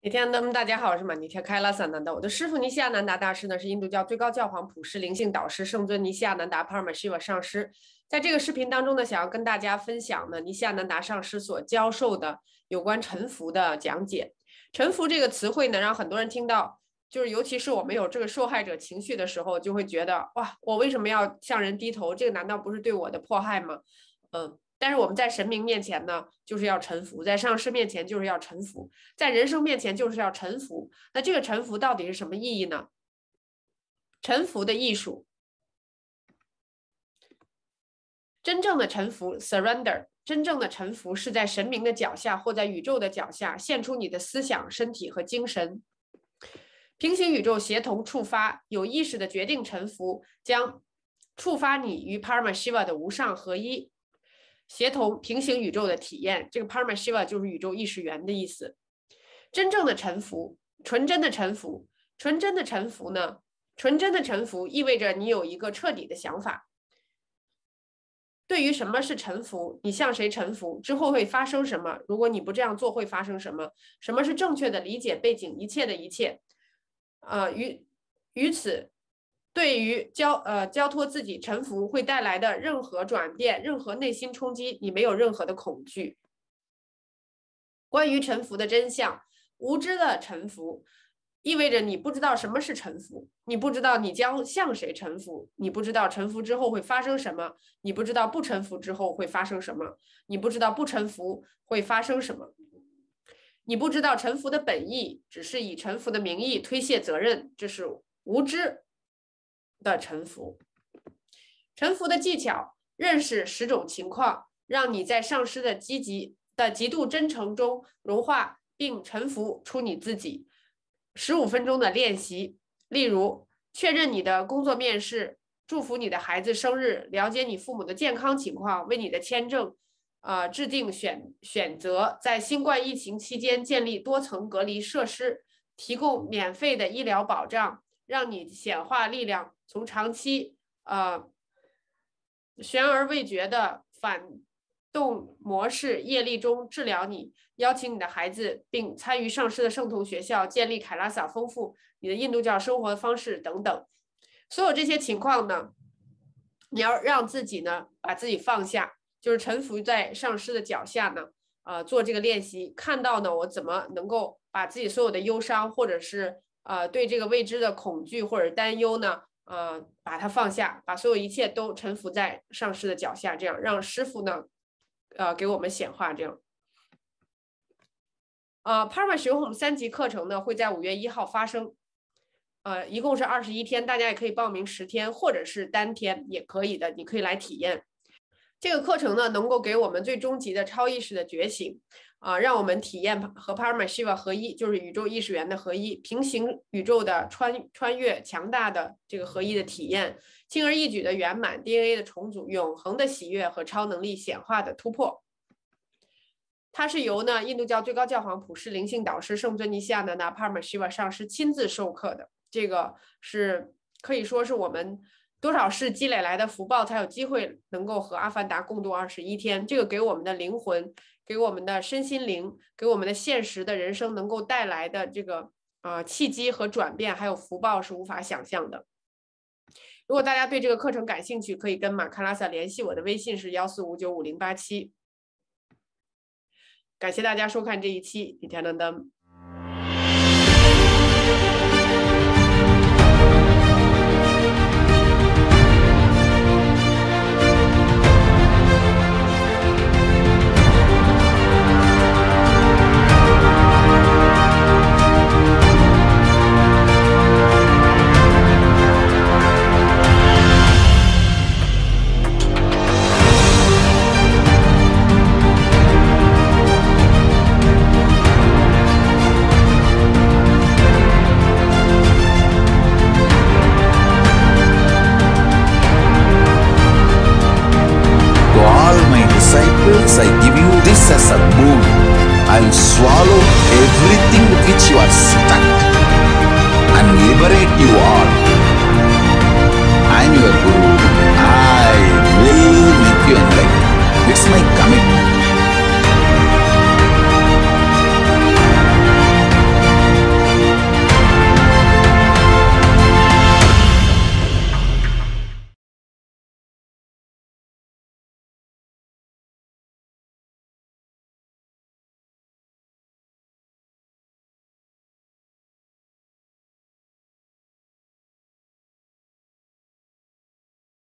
铁天们，大家好，我是玛尼铁开拉萨南达。我的师傅尼西亚南达大师呢，是印度教最高教皇普世灵性导师圣尊尼西亚南达帕尔玛希瓦上师。在这个视频当中呢，想要跟大家分享呢，尼西亚南达上师所教授的有关臣服的讲解。臣服这个词汇呢，让很多人听到，就是尤其是我们有这个受害者情绪的时候，就会觉得哇，我为什么要向人低头？这个难道不是对我的迫害吗？但是我们在神明面前呢，就是要臣服；在上师面前就是要臣服；在人生面前就是要臣服。那这个臣服到底是什么意义呢？臣服的艺术，真正的臣服 （surrender）， 真正的臣服是在神明的脚下或在宇宙的脚下，献出你的思想、身体和精神。平行宇宙协同触发，有意识的决定臣服，将触发你与 Paramashiva 的无上合一。协同平行宇宙的体验，这个 Paramashiva 就是宇宙意识源的意思。真正的臣服，纯真的臣服，纯真的臣服呢？纯真的臣服意味着你有一个彻底的想法。对于什么是臣服，你向谁臣服，之后会发生什么？如果你不这样做，会发生什么？什么是正确的理解背景？一切的一切，于此。对于交托自己臣服会带来的任何转变，任何内心冲击，你没有任何的恐惧。关于臣服的真相，无知的臣服意味着你不知道什么是臣服，你不知道你将向谁臣服，你不知道臣服之后会发生什么，你不知道不臣服之后会发生什么，你不知道不臣服会发生什么，你不知道臣服的本意，只是以臣服的名义推卸责任，这是无知的臣服。臣服的技巧，认识10种情况，让你在上师的极度真诚中融化并臣服出你自己。15分钟的练习，例如确认你的工作面试，祝福你的孩子生日，了解你父母的健康情况，为你的签证制定选择，在新冠疫情期间建立多层隔离设施，提供免费的医疗保障，让你显化力量，从长期悬而未决的反动模式业力中治疗你，邀请你的孩子并参与上师的圣童学校，建立凯拉萨丰富你的印度教生活方式等等。所有这些情况呢，你要让自己呢把自己放下，就是臣服在上师的脚下呢，做这个练习，看到呢我怎么能够把自己所有的忧伤或者是对这个未知的恐惧或者担忧呢，把它放下，把所有一切都臣服在上师的脚下，这样让师父呢，给我们显化。这样Paramashiva 3级课程呢会在5月1号发生，一共是21天，大家也可以报名10天或者是单天也可以的，你可以来体验。这个课程呢，能够给我们最终极的超意识的觉醒，让我们体验和 Paramashiva 合一，就是宇宙意识源的合一，平行宇宙的穿越，强大的这个合一的体验，轻而易举的圆满 DNA 的重组，永恒的喜悦和超能力显化的突破。它是由呢印度教最高教皇普世灵性导师圣尊尼西亚南达帕尔玛希瓦上师亲自授课的，这个是可以说是我们多少世积累来的福报，才有机会能够和阿凡达共度21天。这个给我们的灵魂，给我们的身心灵，给我们的现实的人生能够带来的这个契机和转变，还有福报是无法想象的。如果大家对这个课程感兴趣，可以跟马卡拉萨联系，我的微信是145950087。感谢大家收看这一期李天能登。 I give you this as a boon. I'll swallow everything which you are stuck and liberate you all. I'm your guru. I will make you enlightened. It's my commitment.